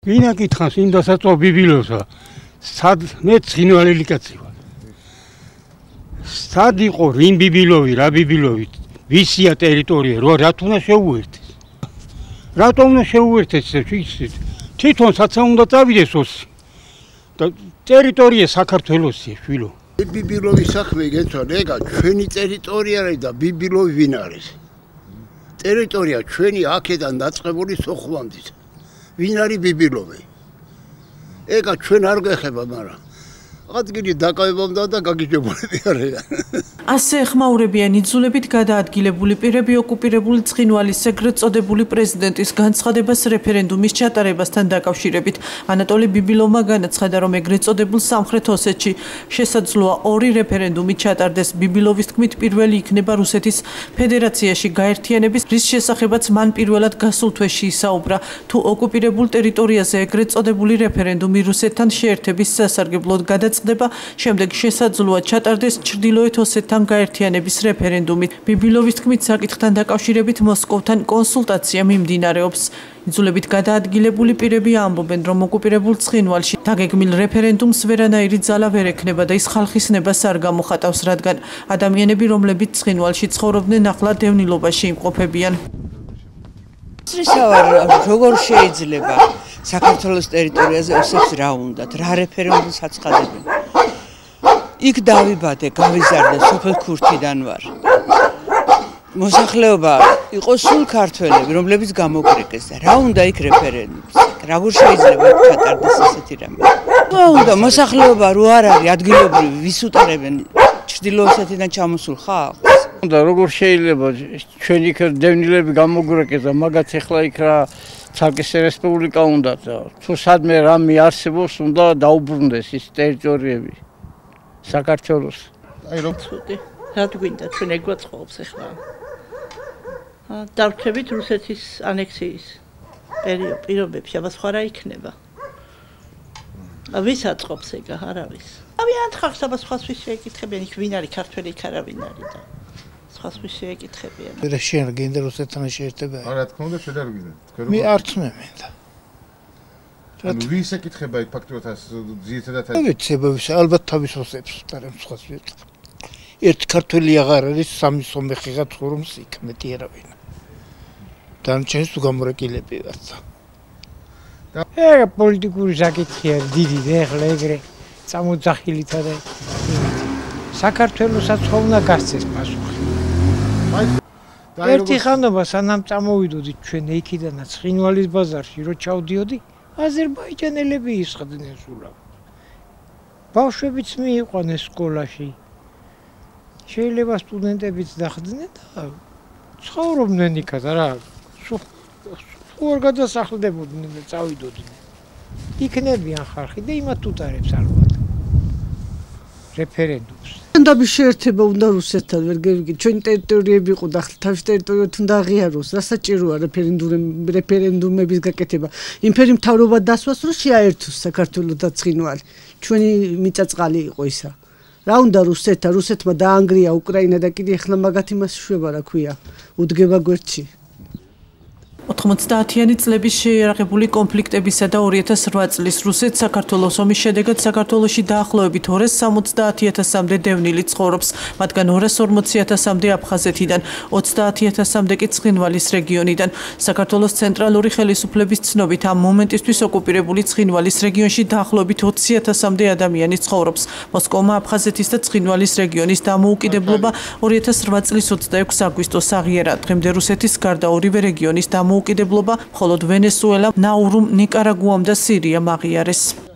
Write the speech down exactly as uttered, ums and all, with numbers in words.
ვინა კითხავს იმ დასაწვა ბიბილოსა სად მე ცხინვალელი კაცი ვარ სად იყო რინ ბიბილოვი რა ბიბილოვი ვისია ტერიტორია რა რათ უნდა შეუერთდეს რატომ უნდა შეუერთდეს ეს თვითონ საცა უნდა წავიდეს ოსი და ტერიტორია საქართველოსია შვილო ბიბილოვის საქმე გეცვალე ეგა ჩვენი ტერიტორია და ბიბილოვი ვინ არის ტერიტორია ჩვენი აქედან დაწყებული სოხუმამდე ვინ არის ბიბილოვი ეგა ჩვენ არ გეხება მაგრამ ადგილი დაკავებამდე და გაგიჯებულები არიან ასე ეხმაურებიან იძულებით გადაადგილებული პირები ოკუპირებული ცხინვალის ეგრეთ წოდებული პრეზიდენტის განცხადებას რეფერენდუმის ჩატარებასთან დაკავშირებით ანატოლი ბიბილოვმა განაცხადა რომ ეგრეთ წოდებულ სამხრეთ ოსეთში შესაძლოა ორი რეფერენდუმი ჩატარდეს ბიბილოვის თქმით პირველი იქნება რუსეთის ფედერაციაში გაერთიანების რის შესახებაც მან პირველად გასულ თვეში ისაუბრა თუ ოკუპირებულ ტერიტორიაზე ეგრეთ წოდებული რეფერენდუმი რუსეთთან შეერთების სასარგებლოდ გადაწყდება შემდეგ შესაძლოა ჩატარდეს ჩრდილოეთ ოსეთთან გაერთიანების რეფერენდუმი. ბიბილოვის თქმით საკითხთან დაკავშირებით მოსკოვთან კონსულტაცია მიმდინარეობს. იძულებით გადაადგილებული პირები ამბობენ, რომ ოკუპირებულ ცხინვალში დაგეგმილ რეფერენდუმს ვერანაირი ძალა ვერ ექნება და ის ხალხის ნებას არ გამოხატავს, რადგან ადამიანები, რომლებიც ცხინვალში ცხოვრობდნენ, ახლა დევნილობაში იმყოფებიან. როგორ შეიძლება საქართველოს ტერიტორიაზე ოსებს რა უნდათ, რა რეფერენდუმს აცხადებენ. იქ დავიბადე, გავიზარდე, სოფელ ქურთიდან ვარ. მოსახლეობა იყო სულ ქართველები, რომლებიც გამოკრიკეს და რა უნდა იქ რეფერენდუმს? როგორ შეიძლება ჩატარდეს ესეთი რამე? რა უნდა მოსახლეობა რო არ არის ადგილობრივი, ვის უტარებენ ჩრდილო-ოსეთიდან ჩამოსულ ხალხს? და როგორ შეიძლება ჩვენ იქ დევნილები გამოგრეკეს და მაგაც ახლა იქ რა ცალკე რესპუბლიკა უნდა თუ სადმე რამე არსებობს უნდა დაუბრუნდეს ის ტერიტორიები საქართველოს აი რომ ცუდი რა გვინდა ჩვენ ეგ გვაწყობს ახლა დავჩებით რუსეთის ანექსიის პერიოდ პირობებში აბა სხვა რა იქნება ვის აწყობს ეგ არავის ავიან ხალხს აბა სხვას ვის შეეკითხებიან იქ ვინ არის ქართველი იქ არავინ არის და სხვას ვის შეეკითხებიან და შენ გინდა რუსეთთან შეერთება არა თქმა უნდა შენ არ გინდა თქვენ მე არც მე მინდა ანუ ვის ეკითხება იქ ფაქტობრივად ძირითადად ვიცება ვის ალბათ თავის ოსებს უტარებ სხვას ვიტყვი ერთ ქართველი აღარ არის სამი სომეხი ცხოვრობს იქ მეტი არავინ დამჩენს თუ გამორეკილები ვართ ეგ პოლიტიკური საკითხია დიდი და ეხლა ეგრე წამოძახილითა და საქართველოსაც ხო უნდა გასცეს პასუხი ერთი ხანობა სანამ წამოვიდოდით ჩვენ იქიდანაც ცხინვალის ბაზარში რო ჩავდიოდი აზერბაიჯანელები ისხდნენ სულავ ბავშვებიც მიიყვანეს სკოლაში შეიძლება სტუდენტებიც დახვდნენ და ცხოვრობდნენ იქაც რა სულ ორ გადასახლდებოდნენ და წავიდოდნენ იქნებიან ხალხი და იმათ უტარებს ალბათ რეფერენდუმს დაბის შეერთება უნდა რუსეთთან ვერ გევიგე ჩვენი ტერიტორიები იყო და ახლა თავის ტერიტორიებთან დააღიაროს რა საჭიროა რეფერენდუმ რეფერენდუმების გაკეთება იმფერი მთავრობა დასვას რომ შეაერთოს საქართველო და ცხინვალი ჩვენი მიწაწყალი იყო ისა რა უნდა რუსეთთან რუსეთმა დაანგრია უკრაინა და კიდე ახლა მაგათ იმას შვება რა ქვია უდგება გვერდში ოთხმოცდაათიანი წლების შეიარაღებული კონფლიქტებისა და ორი ათას რვა წლის რუსეთ-საქართველოს ომის შედეგად საქართველოში დაახლოებით ორას სამოცდაათი ათასამდე დევნილი ცხოვრობს, მათგან ორას ორმოცი ათასამდე აფხაზეთიდან, ოცდაათი ათასამდე კი ცხინვალის რეგიონიდან. საქართველოს ცენტრალური ხელისუფლების ცნობით ამ მომენტისთვის ოკუპირებული ცხინვალის რეგიონში დაახლოებით ოცი ათასამდე ადამიანი ცხოვრობს. მოსკოვმა აფხაზეთის და ცხინვალის რეგიონის დამოუკიდებლობა ორი ათას რვა წლის ოცდაექვსი აგვისტოს აღიარა. დღემდე რუსეთის გარდა ორივე რეგიონის დამოუკიდებლობა მხოლოდ ვენესუელა, ნაურუმ, ნიკარაგუამ და სირიამ აღიარეს.